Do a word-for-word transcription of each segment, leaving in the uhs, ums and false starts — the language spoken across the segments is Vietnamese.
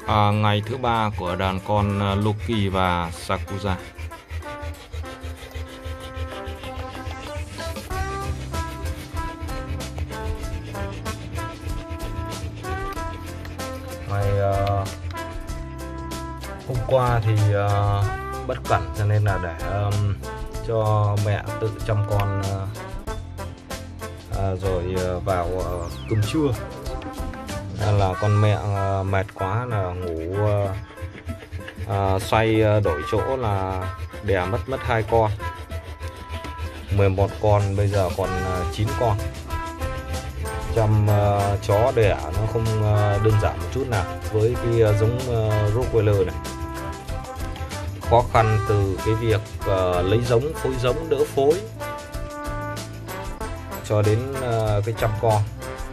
À, ngày thứ ba của đàn con à, Loki và Sakuza. Ngày uh, hôm qua thì uh, bất cẩn cho nên là để um, cho mẹ tự chăm con uh, uh, rồi uh, vào uh, cơm trưa. Nên là con mẹ uh, mệt quá là ngủ uh, uh, xoay uh, đổi chỗ là đẻ mất mất hai con, mười một con, bây giờ còn uh, chín con. Chăm uh, chó đẻ nó không uh, đơn giản một chút nào với cái uh, giống uh, Rottweiler này. Khó khăn từ cái việc uh, lấy giống, phối giống, đỡ phối cho đến uh, cái chăm con.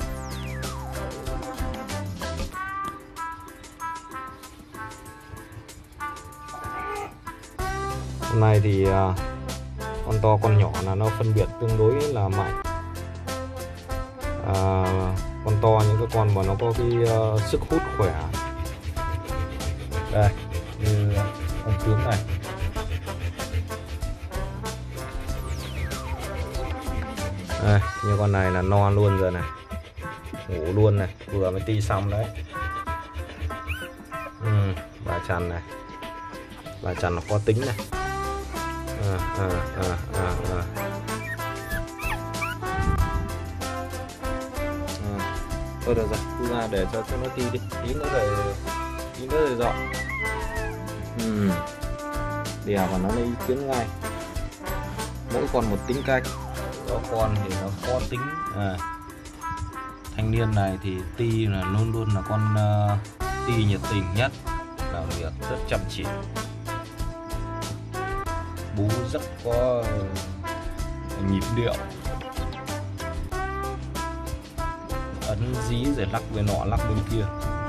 Hôm nay thì uh, con to con nhỏ là nó phân biệt tương đối là mạnh. À, con to những cái con mà nó có cái uh, sức hút khỏe. Đây, như con tướng này. Đây, như con này là no luôn rồi này, ngủ luôn này, vừa mới ti xong đấy. Ừ, bà chằn này, bà chằn nó có tính này. À, à, à, à, à. Thôi được rồi, thu ra để cho, cho nó ti đi, tí nữa rồi, tí nữa rồi dọn. Ừ. Đèo và nó lấy ý kiến ngay. Mỗi con một tính cách. Có con thì nó khó tính. À. Thanh niên này thì Ti là luôn luôn là con uh, Ti nhiệt tình nhất, làm việc rất chăm chỉ, bú rất có uh, nhịp điệu, ấn dí rồi lắc bên nọ lắc bên kia.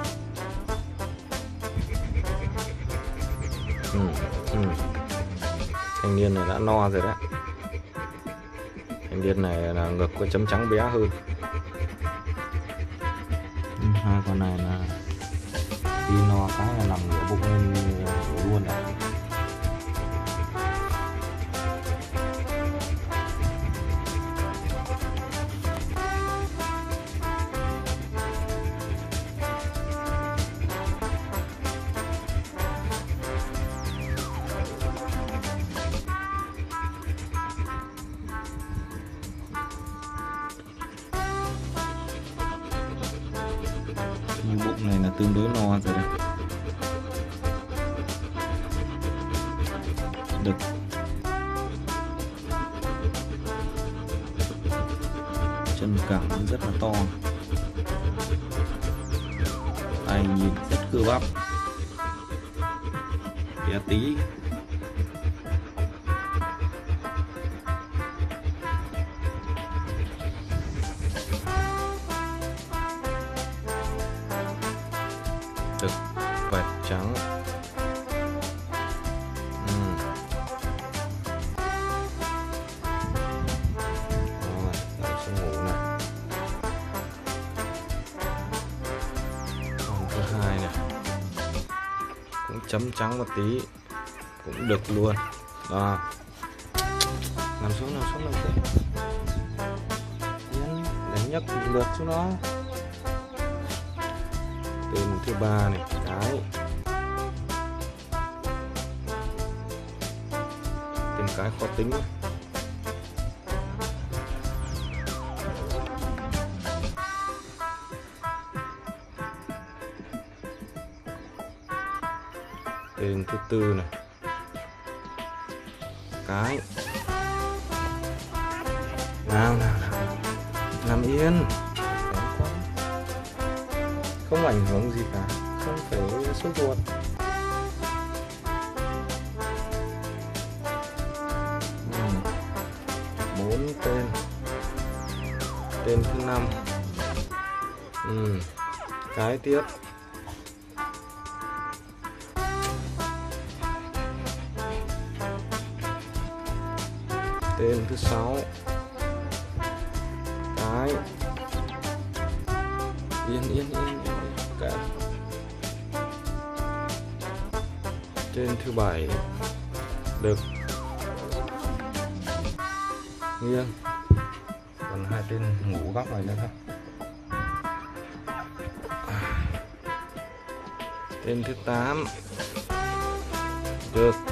Ừ, ừ. Thanh niên này đã no rồi đấy. Thanh niên này là ngực có chấm trắng bé hơn. Ừ, hai con này là đi no cái là nằm ngửa bụng lên luôn đấy. Bụng này là tương đối no rồi đây. Được. Chân cẳng rất là to. Tay nhìn rất cơ bắp. Bé tí. Đực vẹt trắng. Ừ. Rồi, đợi xuống ngủ này. Con thứ hai này cũng chấm trắng một tí, cũng đực luôn. Đó. Nằm xuống, nằm xuống, nằm xuống. Yên, để nhấc lượt xuống đó. Tên thứ ba này, cái tên cái khó tính. Tên thứ tư này, cái nào nào nào nằm yên, không ảnh hưởng gì cả, không phải sốt ruột. Bốn tên. Tên thứ năm. Ừ. Cái tiếp. Tên thứ sáu. Cái. Yên yên yên yên, yên. Cái. Tên thứ bảy được nghiêng, còn hai tên ngủ góc này nữa thôi. Tên thứ tám được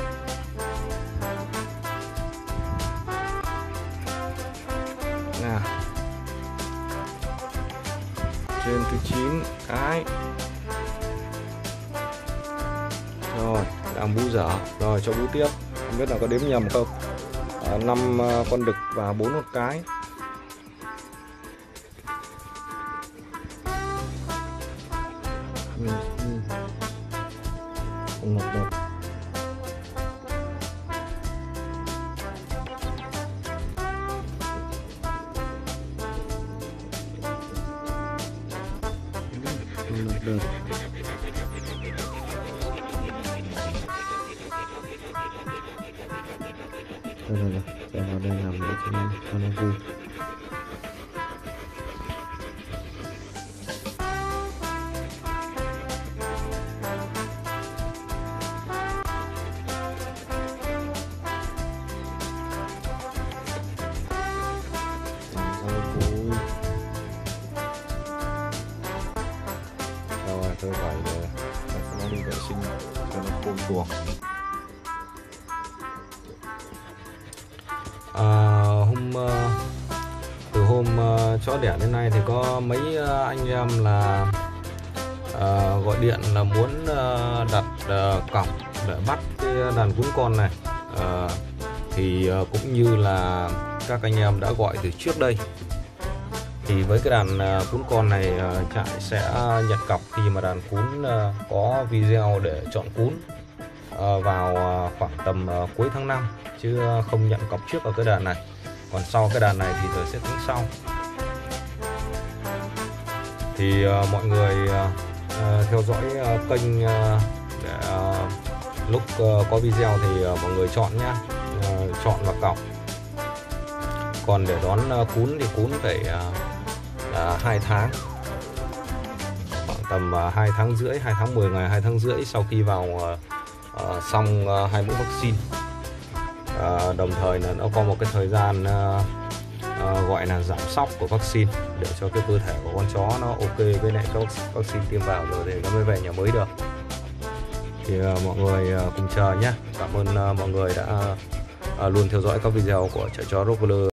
nào. Tên thứ chín cái. Rồi, đang bú dở. Rồi cho bú tiếp. Không biết là có đếm nhầm không. À, năm con đực và bốn con cái. Ừ, ừ. Không ngập được. Không ngập được. Đây rồi, đây vào đây nằm để cho nó cho nó vui. Rồi tôi phải để cho nó đi vệ sinh cho nó khô tuồng. À, hôm từ hôm uh, chó đẻ đến nay thì có mấy uh, anh em là uh, gọi điện là muốn uh, đặt uh, cọc để bắt cái đàn cún con này, uh, thì uh, cũng như là các anh em đã gọi từ trước đây. Thì với cái đàn uh, cún con này uh, trại sẽ nhận cọc khi mà đàn cún uh, có video để chọn cún uh, vào uh, khoảng tầm uh, cuối tháng năm, chứ không nhận cọc trước ở cái đàn này. Còn sau cái đàn này thì rồi sẽ tính sau. Thì uh, mọi người uh, theo dõi uh, kênh uh, để uh, lúc uh, có video thì uh, mọi người chọn nhá, uh, chọn và cọc. Còn để đón uh, cún thì cún phải uh, uh, hai tháng, khoảng tầm uh, hai tháng rưỡi, hai tháng mười ngày, hai tháng rưỡi sau khi vào uh, uh, xong uh, hai mũi vaccine. À, đồng thời là nó có một cái thời gian à, à, gọi là giảm sóc của vaccine để cho cái cơ thể của con chó nó ok với lại cho vaccine tiêm vào rồi để nó mới về nhà mới được. Thì à, mọi người à, cùng chờ nhé. Cảm ơn à, mọi người đã à, luôn theo dõi các video của Trại Chó Rottweiler.